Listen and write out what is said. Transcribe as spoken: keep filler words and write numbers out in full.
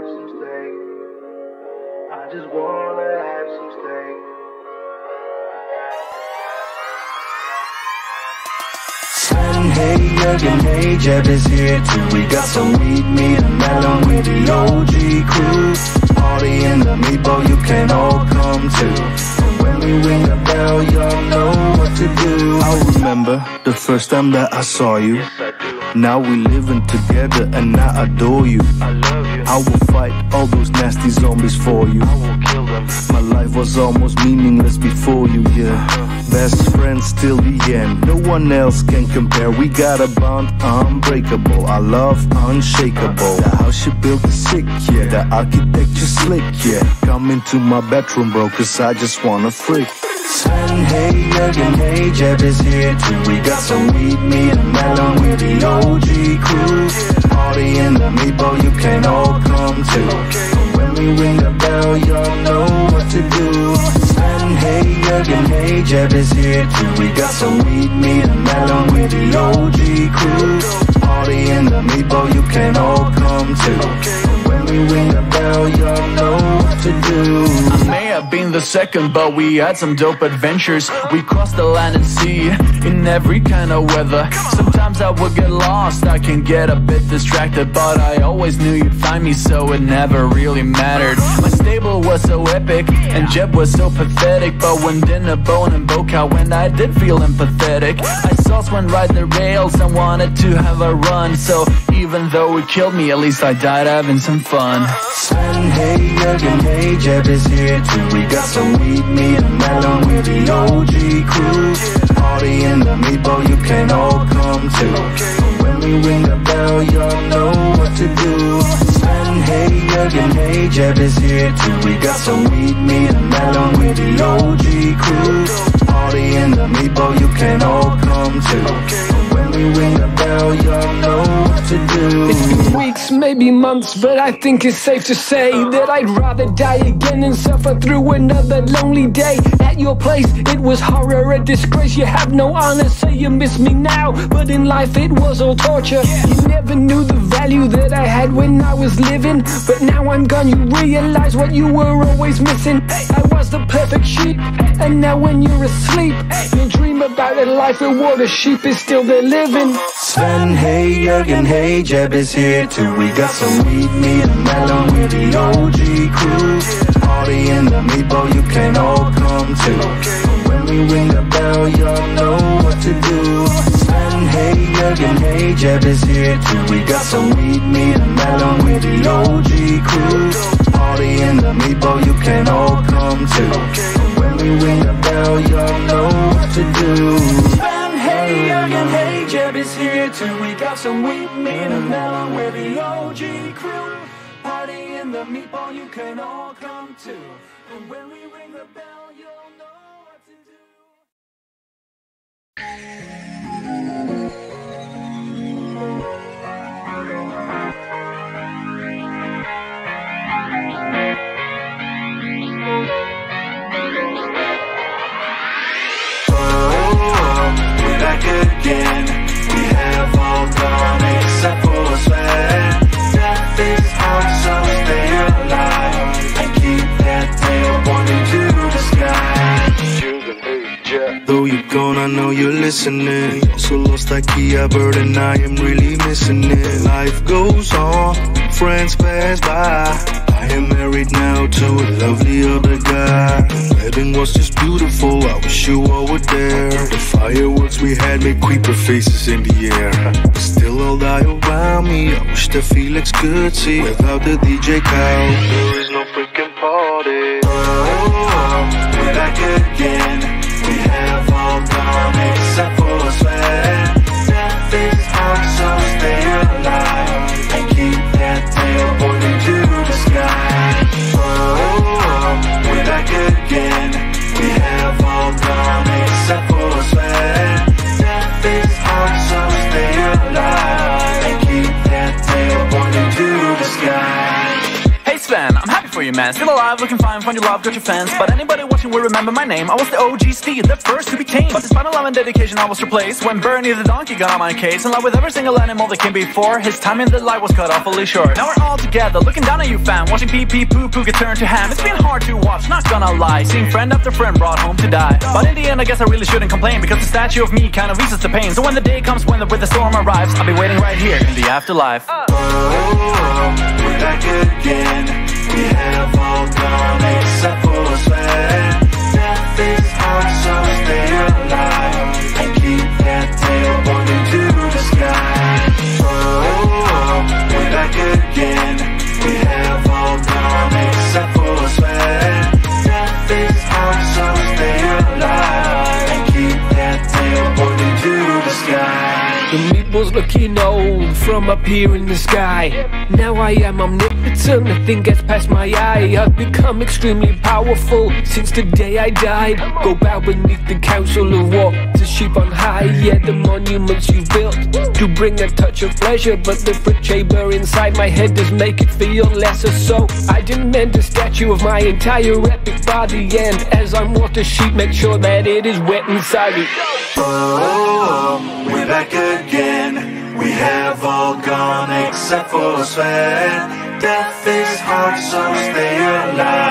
have some steak. I just wanna have some steak. Sven, hey, Joergen, hey, Jeb is here too. We got some wheat, meat, and melon with the O G crew. Party in the meatball, you can all come too. When we ring the bell, y'all know what to do. I remember the first time that I saw you. Yes, I do. Now we living together and I adore you. I love you. I will fight all those nasty zombies for you. I will kill them. My life was almost meaningless before you, yeah. Best friends till the end, no one else can compare. We got a bond unbreakable, our love unshakable. The house you built is sick, yeah. The architecture slick, yeah. Come into my bedroom, bro, cause I just wanna freak. Sven, hey, Joergen, hey, Jeb is here too. We got some wheat, meat, and melon with the O G crew. Party in the meatball, you can all come too. When we ring the bell, y'all know what to do. Sven, hey, Joergen, hey, Jeb is here too. We got some wheat, meat, and melon with the O G crew. Party in the meatball, you can all come too. When we ring the bell, y'all know what to do. I may have been the second, but we had some dope adventures. We crossed the land and sea in every kind of weather. Sometimes I would get lost, I can get a bit distracted, but I always knew you'd find me, so it never really mattered. My stable was so epic, and Jeb was so pathetic, but when dinner, bone and boca went, I did feel empathetic. I saw Sven ride the rails and wanted to have a run, so even though it killed me, at least I died having some fun. Sven, hey, Joergen, hey, Jeb is here too. We got some wheat, meat, and melon with the O G crew. Party in the meatball, you can all come too. When we ring the bell, y'all know what to do. Sven, hey, Joergen, hey, Jeb is here too. We got some wheat, meat, and melon with the O G crew. Party in the meatball, you can all come too. When we ring the bell, y'all know what to do. It's been weeks, maybe months, but I think it's safe to say that I'd rather die again and suffer through another lonely day. At your place, it was horror, a disgrace. You have no honor, say you miss me now, but in life it was all torture. You never knew the value that I had when I was living, but now I'm gone, you realize what you were always missing. I was the perfect sheep, and now when you're asleep, you dream about a life where water sheep is still there living. Sven, hey, Joergen, hey, Jeb is here too. We got some wheat, meat, and melon with the O G crew. Party in the meatball, you can all come too. When we ring the bell, y'all know what to do. Sven, hey, Joergen, hey, Jeb is here too. We got some wheat, meat, and melon with the O G crew. Party in the meatball, you can all come too. When we ring the bell, y'all know what to do. Sven, hey, Joergen, hey, Jeb is here too. We got some wheat, meat, and melon with the O G crew. Party in the meatball, you can all come too. And when we ring the bell, you'll know what to do. Oh, we're back again. We have all gone except for Sven. Death is hard, so stay alive and keep that tail pointing to the sky. Though you're gone, I know you're listening. So lost like Kia bird and I am really missing it. Life goes on, friends pass by. I am married now to a lovely other guy. Wedding was just beautiful, I wish you all were there. The fireworks we had made creeper faces in the air. Still all die around me, I wish the Felix could see. Without the D J Kyle, there is no freaking party. Oh, we're back again. We have all gone except for Sven. Death is hard, so stay alive and keep that tail pointing to the sky. Oh, we're back again. We have all gone except for Sven. Death is hard, so stay alive and keep that tail pointing to the sky. Hey Sven, I'm happy for you, you man. Still alive, looking fine, find your love, got your fans. But anybody watching will remember my name. I was the O G steed, the first to be tamed. But despite my love and dedication, I was replaced when Bernie the donkey got on my case. In love with every single animal that came before. His time in the light was cut awfully short. Now we're all together, looking down at you fam, watching pee pee poo poo get turned to ham. It's been hard to watch, not gonna lie, seeing friend after friend brought home to die. But in the end I guess I really shouldn't complain, because the statue of me kind of eases the pain. So when the day comes when the, when the storm arrives, I'll be waiting right here in the afterlife. Oh, we're back again. We have all gone except for Sven. Death is hard, so stay alive and keep that tail pointing to the sky. Oh, we're back again. We have all gone except for Sven. Death is hard, so stay alive and keep that tail pointing to the sky. The meatball's looking old from up here in the sky. Now I am omnipotent, nothing gets past my eye. I've become extremely powerful since the day I died. Go bow beneath the council of war to sheep on high. Yeah, the monuments you built to bring a touch of pleasure, but the fridge chamber inside my head does make it feel lesser. So I demand a statue of my entire epic body, and as I water sheep, make sure that it is wet inside me. Oh, we're back again. We have all gone except for Sven. Death is hard, so stay alive.